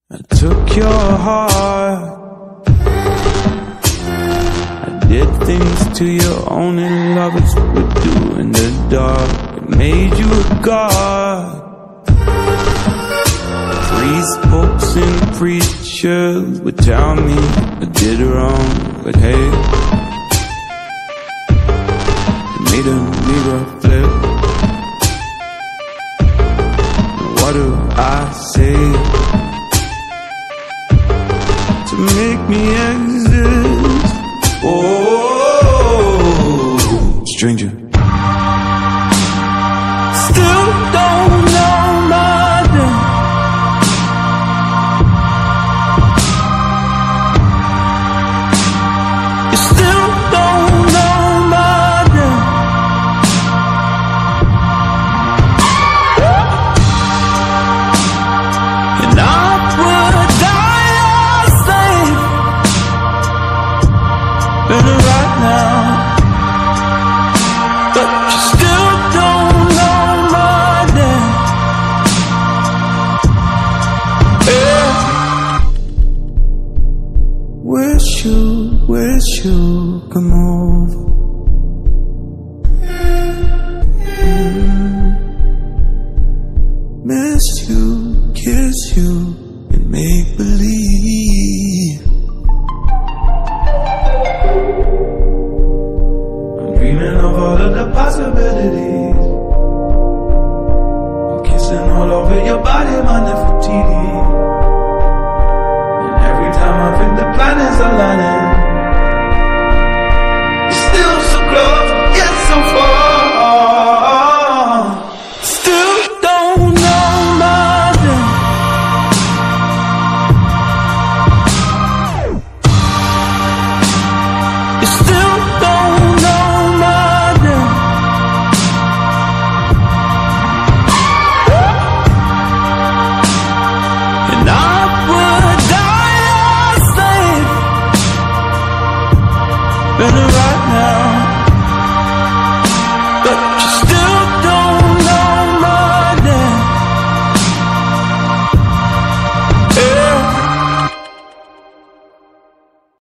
I took your heart, I did things to you only lovers would do in the dark. It made you a god. Priests, and preachers would tell me I did wrong, but hey, it made a mirror flip. What do I say to make me exist? Oh, stranger. Still don't know my name. You still don't know my name. And I would die or save better right now, but you still don't know my name. Yeah. Wish you come over. Miss you, kiss you, and make believe. I'm dreaming of all of the possibilities. I'm kissing all over your body, my Nefertiti. And every time I think the planets are aligning, you're still so close, yet so far. Still don't know my name. You still don't know my name. And I would die or save better right